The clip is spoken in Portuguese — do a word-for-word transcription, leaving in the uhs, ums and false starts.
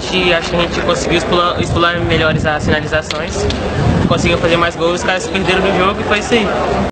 gente, acho que a gente conseguiu explorar, explorar melhores as finalizações, conseguiu fazer mais gols, os caras se perderam no jogo e foi isso aí.